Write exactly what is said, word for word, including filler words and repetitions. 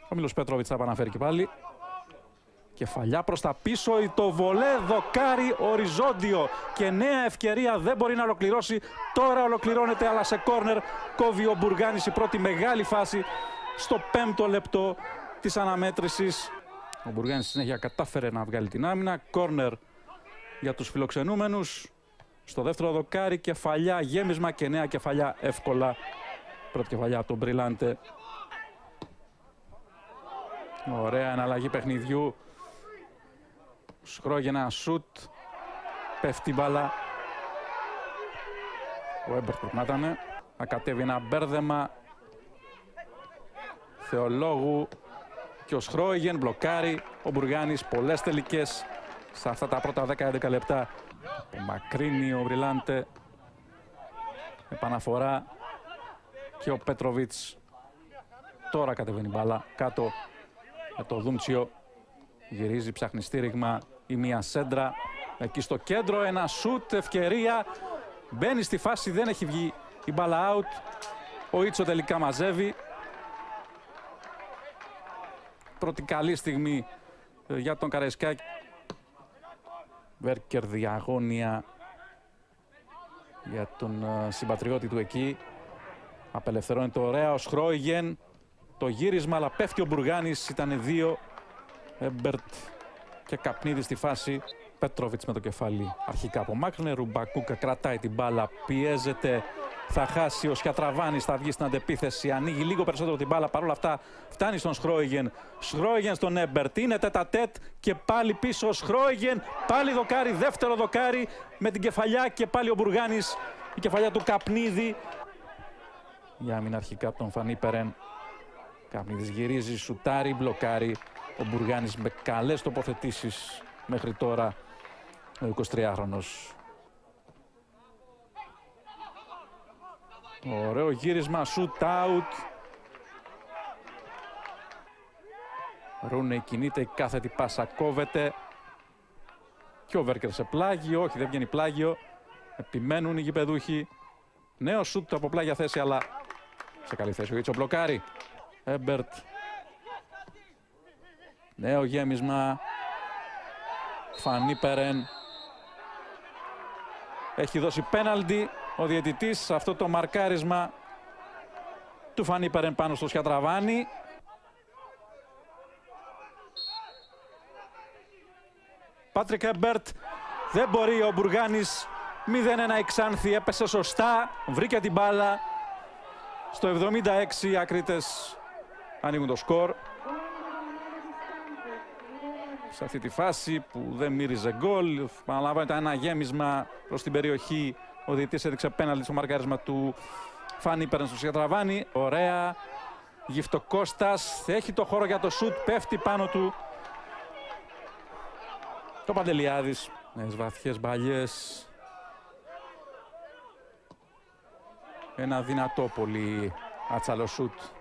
Ο Μίλος Πέτροβιτς θα επαναφέρει και πάλι. Κεφαλιά προς τα πίσω, το βολέ δοκάρι οριζόντιο και νέα ευκαιρία, δεν μπορεί να ολοκληρώσει. Τώρα ολοκληρώνεται, αλλά σε κόρνερ κόβει ο Μπουργάνης, η πρώτη μεγάλη φάση στο πέμπτο λεπτό της αναμέτρησης. Ο Μπουργάνης συνέχεια κατάφερε να βγάλει την άμυνα. Κόρνερ για τους φιλοξενούμενους. Στο δεύτερο δοκάρι, κεφαλιά, γέμισμα και νέα κεφαλιά εύκολα. Πρώτη κεφαλιά από τον Μπριλάντε. Ωραία εναλλαγή παιχνιδιού. Σχρόγεν ένα σουτ. Πέφτει μπάλα. Ο Έμπερτ πρέπει να ήταν. Θα κατέβει ένα μπέρδεμα. Θεολόγου και ο Σχρόγεν μπλοκάρει. Ο Μπουργάνης πολλές τελικές σε αυτά τα πρώτα δέκα έντεκα λεπτά. Μακρύνει ο Μπριλάντε. Επαναφορά. Και ο Πέτροβιτς. Τώρα κατεβαίνει μπάλα κάτω για το Δούμτσιο. Γυρίζει, ψάχνει στήριγμα ή μία σέντρα. Εκεί στο κέντρο ένα σουτ, ευκαιρία. Μπαίνει στη φάση, δεν έχει βγει η μπάλα out. Ο Ιτσο τελικά μαζεύει. Πρώτη καλή στιγμή για τον Καραϊσκάκη. Βέρκερ διαγώνια για τον συμπατριώτη του εκεί. Απελευθερώνεται ωραία ο Σχρόιγεν. Το γύρισμα, αλλά πέφτει ο Μπουργάνης. Ήταν δύο. Έμπερτ και Καπνίδη στη φάση. Πέτροβιτς με το κεφάλι αρχικά από Μάκρνε. Ρουμπακούκα κρατάει την μπάλα, πιέζεται. Θα χάσει ο Σιατραβάνης, θα βγει στην αντεπίθεση. Ανοίγει λίγο περισσότερο την μπάλα. Παρ' όλα αυτά φτάνει στον Σχρόιγεν. Σχρόιγεν στον Έμπερτ. Είναι τέτα-τέτ και πάλι πίσω ο Σχρόιγεν. Πάλι δοκάρι, δεύτερο δοκάρι με την κεφαλιά και πάλι ο Μπουργάνης. Η κεφαλιά του Καπνίδη. Η άμυνα αρχικά από τον Φανί Περέν. Καπνίδης γυρίζει, σουτάρει, μπλοκάρει. Ο Μπουργάνης με καλές τοποθετήσεις μέχρι τώρα, ο εικοσιτριάχρονος. Ωραίο γύρισμα, shoot out. Ρούνε κινείται, η κάθετη πάσα κόβεται. Και ο Βέρκερ σε πλάγιο, όχι δεν βγαίνει πλάγιο. Επιμένουν οι γηπεδούχοι. Νέο σουτ από πλάγια θέση, αλλά σε καλή θέση ο Ιτσο μπλοκάρει. Έμπερτ. Νέο γέμισμα. Φανί Περέν. Έχει δώσει πέναλτι ο διαιτητής σε αυτό το μαρκάρισμα του Φανί Περέν πάνω στο Σιατραβάνη. Πάτρικ Έμπερτ. Δεν μπορεί ο Μπουργάνης. μηδέν ένα η Ξάνθη, έπεσε σωστά, βρήκε την μπάλα. Στο εβδομήντα έξι οι Ακρίτες ανοίγουν το σκορ. Σε αυτή τη φάση που δεν μύριζε γκολ, παραλαμβάνεται ένα γέμισμα προς την περιοχή. Ο διαιτητής έδειξε πέναλτι στο μαρκάρισμα του Φανί Περέν στο Σιατραβάνη. Ωραία. Γυφτοκώστας, έχει το χώρο για το σουτ, πέφτει πάνω του. Το Παντελιάδης, νέες βαθιές μπαλιές. Ένα δυνατό πολύ άτσαλο σουτ